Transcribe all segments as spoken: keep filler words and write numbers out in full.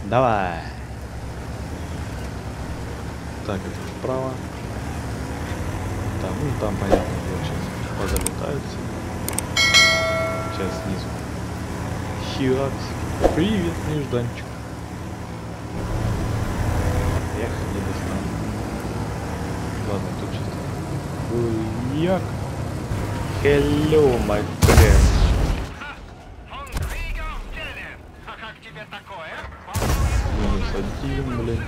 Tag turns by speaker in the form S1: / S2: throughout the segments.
S1: Давай. Так, это вправо. Там, ну там понятно, вот сейчас позалетаются. Сейчас снизу. Хиракс. Привет, нежданчик. Эх, не достану. Ладно, тут что-то. Як. Hello, my friend. Минус один, блин.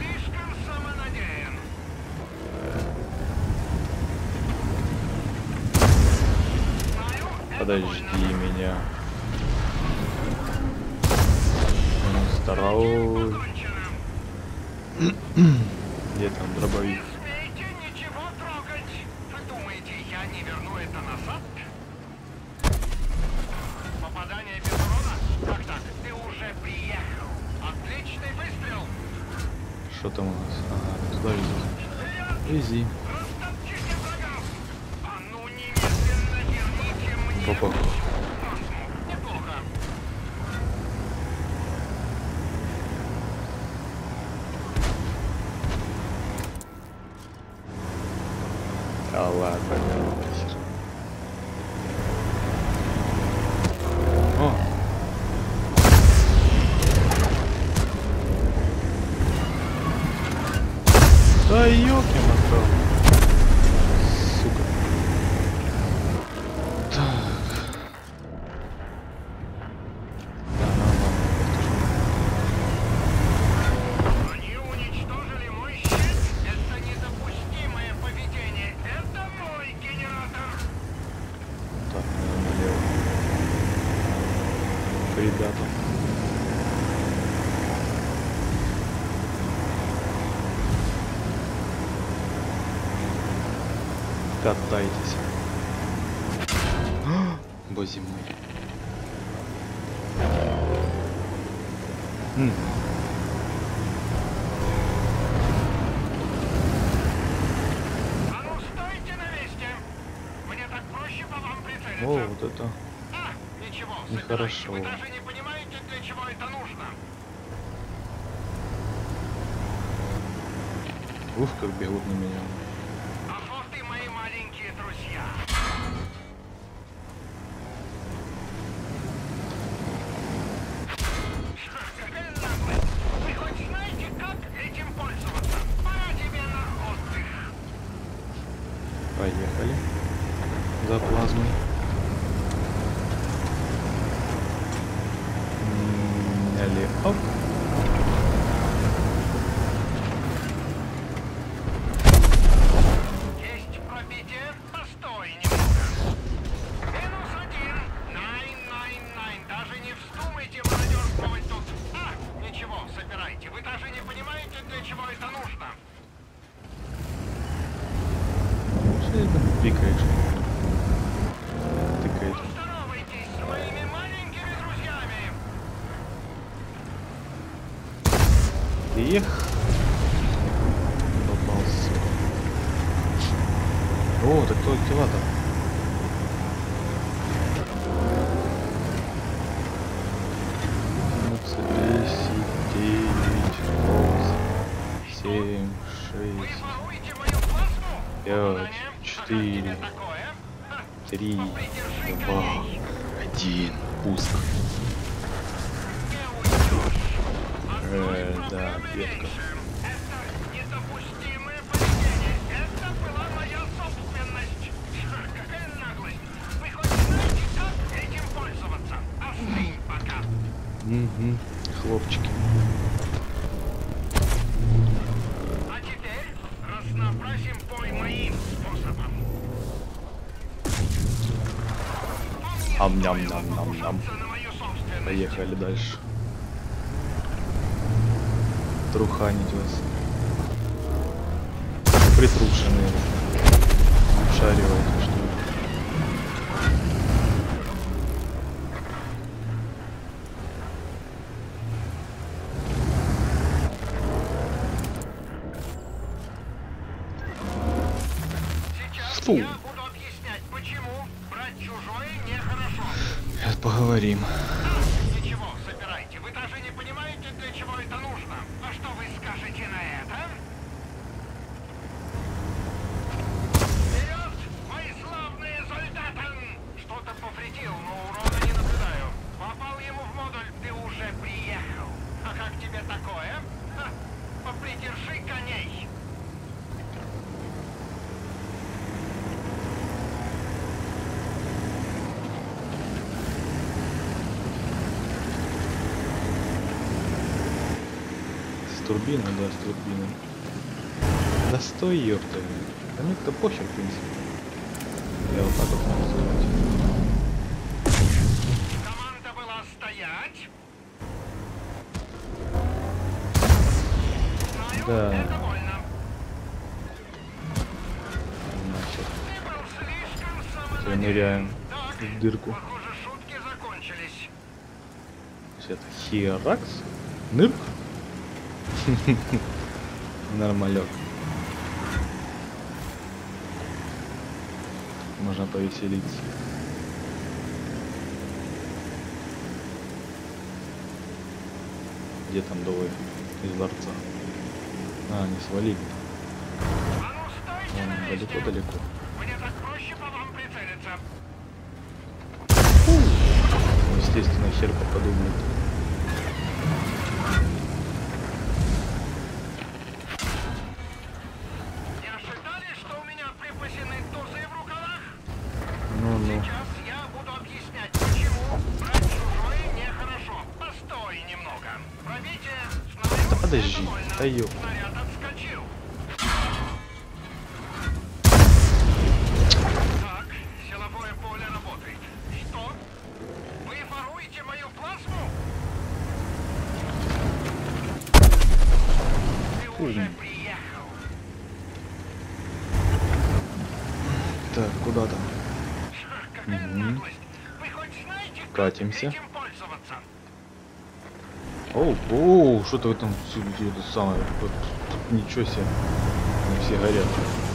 S1: Подожди меня. Второй. Где там дробовик?
S2: Ничего трогать. Вы думаете, я не верну это назад? Попадание без урона? Как так? Ты уже приехал. Отличный выстрел.
S1: Что там у нас? Ага, туда вези. Вези.
S2: Растопчите врагов. А ну немедленно верните мне.
S1: Попа.
S2: Неплохо.
S1: Да ладно, нахер. О! Да ёлки-мотал. Сука. Так. Да, нормально.
S2: Они уничтожили мой щит. Это недопустимое поведение. Это мой генератор.
S1: Так, налево. Ребята. Катайтесь. Боже мой. М.
S2: А ну стойте на месте. Мне так проще по вам прицелиться.
S1: О, вот это.
S2: А, ничего,
S1: Нехорошо.
S2: собирайте. Вы даже не понимаете, для чего это нужно.
S1: Ух, как бегут на меня.
S2: А вот и мои маленькие друзья. Какая наглость. Вы хоть знаете, как этим пользоваться? Пора тебе на отдых.
S1: Поехали. За плазмой. Налево. Оп.
S2: Есть пробитие. Постой немного. Минус один. Найн, найн, найн. Даже не вздумайте мародерствовать тут. А, ничего, собирайте. Вы даже не понимаете, для чего это нужно.
S1: Что ты там пикаешь? Тыкает.
S2: Поздоровайтесь с моими маленькими друзьями.
S1: Эх. Попался. О, так кто активатор? десять, девять, восемь, семь,
S2: Вы
S1: шесть,
S2: воруете мою плазму?
S1: пять,
S2: А
S1: четыре,
S2: как тебе такое? Ха,
S1: три,
S2: попридержи
S1: два,
S2: коней.
S1: один. Пуск.
S2: Не уйдешь.
S1: Э,
S2: Одной
S1: да,
S2: проблемы
S1: ветка.
S2: меньше. Это недопустимое поведение. Это была моя собственность. Ха, какая наглость. Вы хоть знаете, как этим пользоваться? Остынь пока.
S1: Угу. Хлопчики.
S2: А теперь разнообразим бой моим способом.
S1: Ам-ням-ням-ням-ням.
S2: На мою собственность.
S1: Поехали дальше. Труханить вас. Притрушенные. Шаривайте, что ли.
S2: Сейчас
S1: Фу.
S2: я буду объяснять, почему брать чужое нехорошо.
S1: Сейчас поговорим.
S2: А, ничего, собирайте. Вы даже не понимаете, для чего это нужно. держи коней.
S1: С турбиной, да, с турбиной. Да стой, ёпта. Да мне-то похер, в принципе. Я вот так вот могу сделать.
S2: Команда была стоять. Знаю,
S1: Да.
S2: это больно.
S1: Значит,
S2: Ты был слишком
S1: теперь
S2: самонадеян.
S1: ныряем
S2: Так,
S1: в дырку.
S2: похоже, шутки закончились.
S1: Это херакс? Нырк? Нормалек. Можно повеселиться. Где там двое из дворца? А, они свалили.
S2: А ну стойте на
S1: Вон,
S2: месте.
S1: далеко-далеко.
S2: Мне так проще по вам прицелиться.
S1: Ну, естественно, хер подумает.
S2: Не ожидали, что у меня припасены тузы в рукавах?
S1: Ну-ну.
S2: Сейчас я буду объяснять, почему брать чужое нехорошо. Постой немного. Пробитие, знаю,
S1: Да подожди,
S2: это больно.
S1: да ёп.
S2: Снаряд отскочил. Так, силовое поле работает. Что? Вы воруете мою плазму? Ты уже приехал.
S1: Так, куда там?
S2: Какая
S1: Мгм.
S2: наглость. Вы хоть знаете, как
S1: Катимся.
S2: этим пользоваться?
S1: Оу, оу, что-то в этом с- это самое. Вот, тут ничего себе. Они все горят.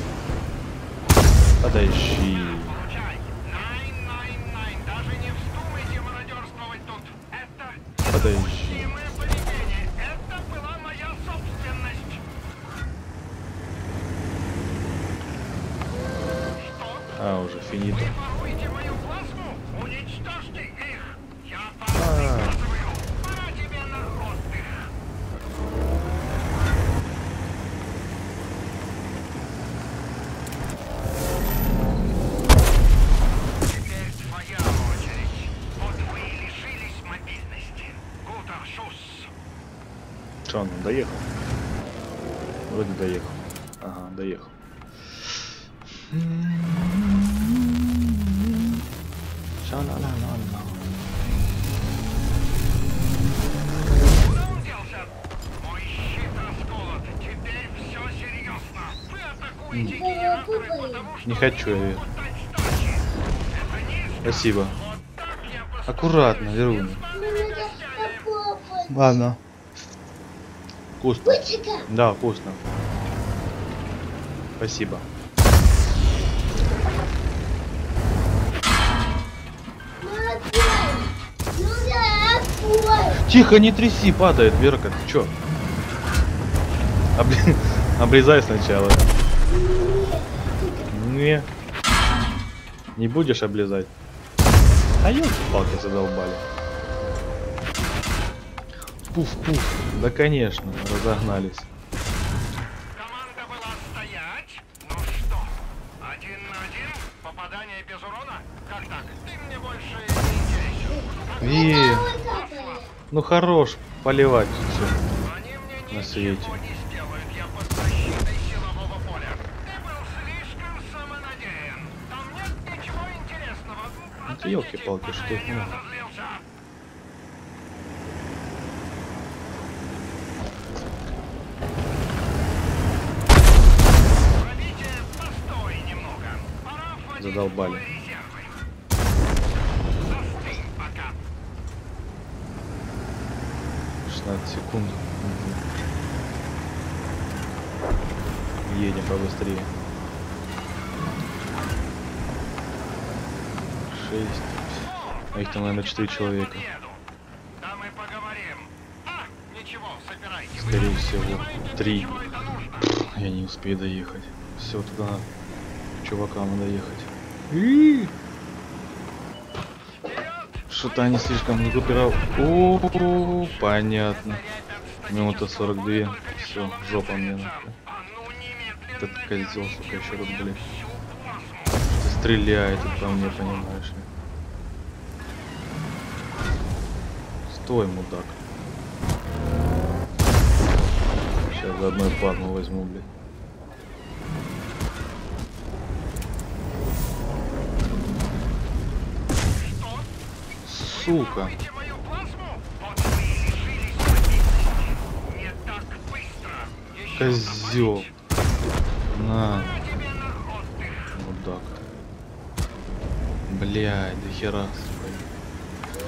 S1: Подожди.
S2: Получай. Найн, найн, найн. Даже не вздумайте мародерствовать тут. Это
S1: Подожди.
S2: недопустимое поведение. Это была моя собственность. Что?
S1: А, уже финито.
S2: Вы воруете мою плазму? Уничтожьте их. Я вам
S1: А.
S2: приказываю. Пора тебе на отдых. Теперь твоя очередь. Вот вы и лишились мобильности. Гутер Шус.
S1: Че, он доехал? Вроде доехал. Ага, доехал. Ша-ла-ла-ла-ла.
S2: Куда он делся? Мой щит расколот. Теперь все серьезно. Вы атакуете генераторы, потому что
S1: Не хочу я.
S2: могут дать сдачи. Это низко.
S1: Спасибо.
S2: Вот так я поступаю
S1: Аккуратно,
S2: с
S1: Веруня.
S2: незваными гостями.
S1: Ладно. Вкусно.
S3: Пучика.
S1: Да, вкусно. Спасибо.
S3: Ну да, отбой.
S1: Тихо, не тряси, падает, Верка, ты чё? Обли- Обрезай сначала. Не. Не будешь облизать? А ёлки-палки задолбали. Пуф-пуф. Да конечно, разогнались.
S2: Команда была стоять. Ну что, один на один? Попадание без урона? Как так? Ты мне больше не интересен.
S1: И...
S3: Ой, капает.
S1: Ну хорош поливать все.
S2: Они мне
S1: На
S2: ничего
S1: свете.
S2: не сделают. Я под защитой силового поля. Ты был слишком самонадеян. Там нет ничего интересного.
S1: Это
S2: Отойдите,
S1: ёлки-палки,
S2: пока
S1: что
S2: я
S1: это,
S2: не
S1: ну?
S2: разозлился. Пробитие, постой немного. Пора вводить
S1: Задолбали.
S2: в бой резервы. Застынь пока.
S1: шестнадцать секунд. Мгм. Едем побыстрее. Шесть. А их там, наверное, четыре человека.
S2: Да мы поговорим. А, ничего, собирайте. Вы
S1: Скорее
S2: даже не
S1: всего,
S2: понимаете,
S1: три.
S2: для чего это нужно.
S1: Я не успею доехать. Все, туда к чувакам надо ехать. И
S2: Вперед!
S1: Что-то они слишком закупировали. О, понятно.
S2: Ребят,
S1: Минута сорок два.
S2: Только
S1: Все,
S2: мешало
S1: жопа мне
S2: прицелиться.
S1: нахуй.
S2: А ну немедленно
S1: Этот козел,
S2: верните
S1: сука, еще раз,
S2: мне
S1: блядь.
S2: всю плазму.
S1: Ты стреляет тут по мне, понимаешь ли. Стой, мудак. Сейчас за одной плазму возьму, блядь.
S2: Что?
S1: Сука.
S2: Воруете мою плазму? Вот вы и лишились мобильности. Не так быстро. Еще
S1: Козел.
S2: добавить?
S1: На,
S2: На тебе на отдых.
S1: мудак. Блядь, до хера, сука.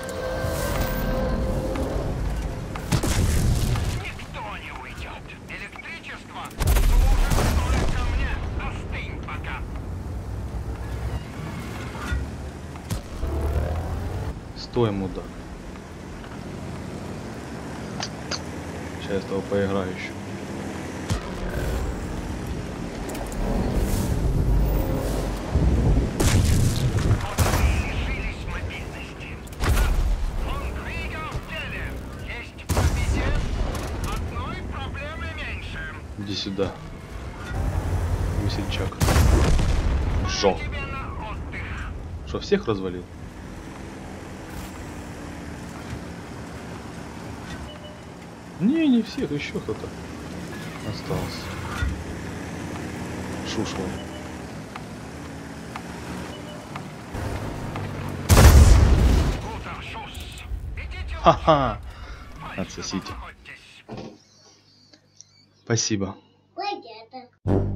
S2: Никто не уйдет. Электричество служит только мне. Остынь пока.
S1: Стой, мудак. Сейчас я с тобой поиграю еще.
S2: Вот вы и лишились мобильности. Фон Кригер в деле. Есть победен. Одной проблемы меньше.
S1: Иди сюда. Весельчак. Жо.
S2: Тебе на отдых.
S1: Что, всех развалил? Не, не всех, еще кто-то остался. Шушел.
S2: Гутер Шус. Идите
S1: Ха-ха.
S2: лучше.
S1: Отсосите.
S2: Охотьтесь.
S1: Спасибо.
S3: Пойдет.